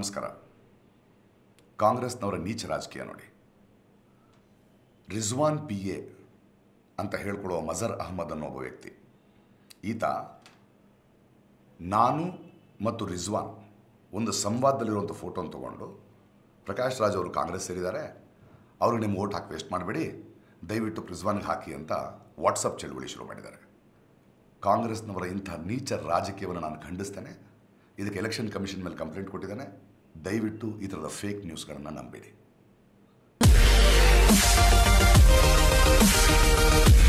ನಮಸ್ಕಾರ. ಕಾಂಗ್ರೆಸ್ನವರ ನೀಚ ರಾಜಕೀಯ ನೋಡಿ. ರಿಜ್ವಾನ್ PA ಅಂತ ಹೇಳ್ಕೊಳ್ಳುವ ಮಜರ್ ಅಹ್ಮದ್ ಅನ್ನೋ ಒಬ್ಬ ವ್ಯಕ್ತಿ, ಈತ ನಾನು ಮತ್ತು ರಿಜ್ವಾನ್ ಒಂದು ಸಂವಾದದಲ್ಲಿರುವಂಥ ಫೋಟೋನ ತೊಗೊಂಡು ಪ್ರಕಾಶ್ ರಾಜ್ ಅವರು ಕಾಂಗ್ರೆಸ್ ಸೇರಿದ್ದಾರೆ, ಅವ್ರಿಗೆ ನಿಮ್ಮ ಓಟ್ ಹಾಕಿ ವೇಸ್ಟ್ ಮಾಡಬೇಡಿ, ದಯವಿಟ್ಟು ರಿಜ್ವಾನ್ಗೆ ಹಾಕಿ ಅಂತ ವಾಟ್ಸಪ್ ಚಳುವಳಿ ಶುರು ಮಾಡಿದ್ದಾರೆ. ಕಾಂಗ್ರೆಸ್ನವರ ಇಂಥ ನೀಚ ರಾಜಕೀಯವನ್ನು ನಾನು ಖಂಡಿಸ್ತೇನೆ. ಇದಕ್ಕೆ ಎಲೆಕ್ಷನ್ ಕಮಿಷನ್ ಮೇಲೆ ಕಂಪ್ಲೇಂಟ್ ಕೊಟ್ಟಿದ್ದೇನೆ. ದಯವಿಟ್ಟು ಈ ಥರದ ಫೇಕ್ ನ್ಯೂಸ್ಗಳನ್ನು ನಂಬೇಡಿ.